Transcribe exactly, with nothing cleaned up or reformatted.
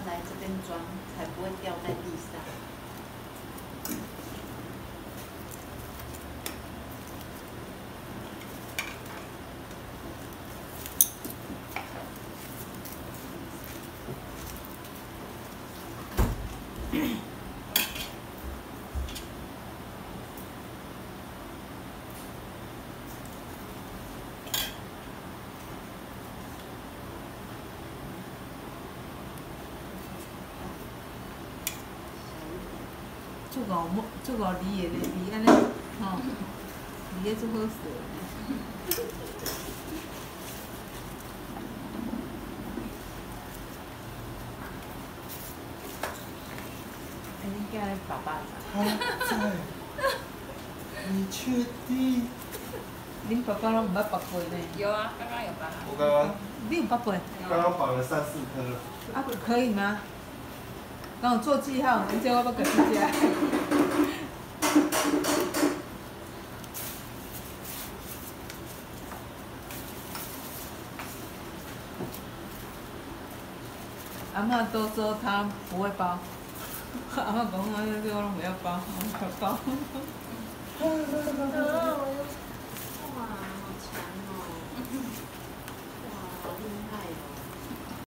来这边装，才不会掉在地上。 做五木，做五梨的咧，梨安尼，吼，梨个做好势。哎，你今日爸爸他在，你确定？ 恁爸爸拢毋捌拔过呢？ 有啊，刚刚有拔。 我刚刚你有拔过？ 刚刚绑了三四颗了。 啊，可以吗？然后做记号，你这我要给你家。阿嬷都说她不会包，阿嬷讲啊，这个我拢不要包，我要包。 呃，我又，哇，好强哦！哇，好厉害哦！